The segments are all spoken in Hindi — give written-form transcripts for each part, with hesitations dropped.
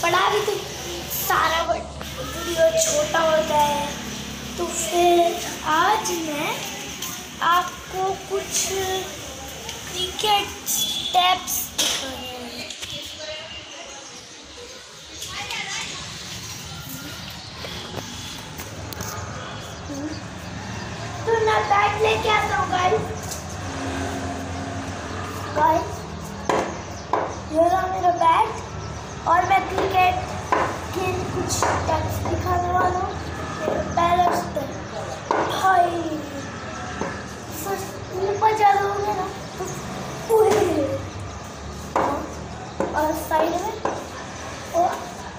बड़ा भी तो सारा वीडियो छोटा होता है। तो फिर आज मैं आपको कुछ क्रिकेट स्टेप्स दिखाने हैं। तो मैं बैट लेके आता हूँ गाइस। ये रहा मेरा बैट और मैं क्रिकेट के कुछ स्टेप्स दिखाने वाला हूँ। पहला स्टेप भाई ऊपर ज़्यादा हो गया ना तो और साइड में और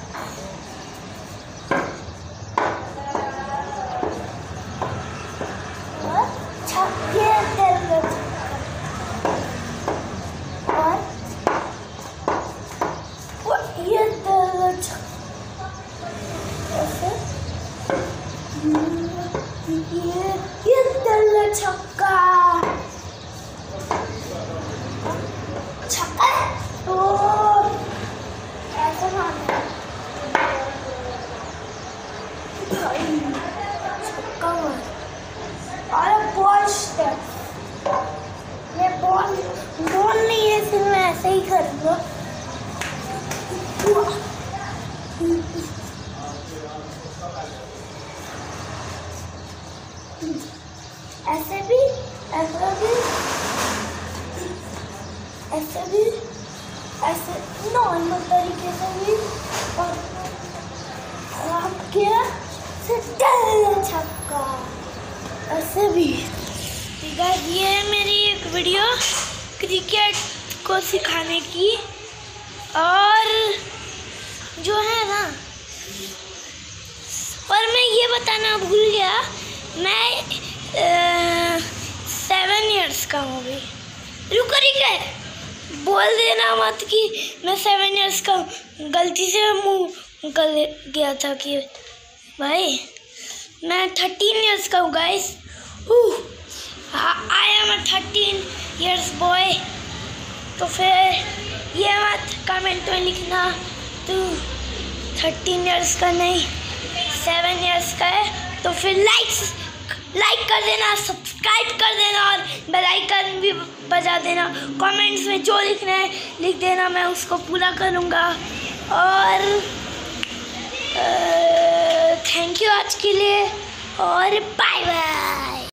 छक्के छक्का छक्का तो ऐसे मारना छक्का मार और बॉल स्टेप। मैं बॉल नहीं है, सिर्फ मैं ऐसे ही करूँगा। ऐसे भी ऐसे नॉर्मल तरीके से भी और आपके छक्का ऐसे भी। ये है मेरी एक वीडियो क्रिकेट को सिखाने की। और जो है ना, और मैं ये बताना भूल गया, मैं 7 इयर्स का हूँ अभी। रुको बोल देना मत कि मैं 7 इयर्स का हूँ। गलती से मुँह निकल गया था कि भाई मैं 13 इयर्स का हूँ guys. I am a 13 years boy. तो फिर ये मत कमेंट में लिखना तू 13 इयर्स का नहीं 7 इयर्स का है। तो फिर लाइक कर देना, सब्सक्राइब कर देना और बेल आइकन भी बजा देना। कमेंट्स में जो लिखना है लिख देना, मैं उसको पूरा करूँगा। और थैंक यू आज के लिए और बाय बाय।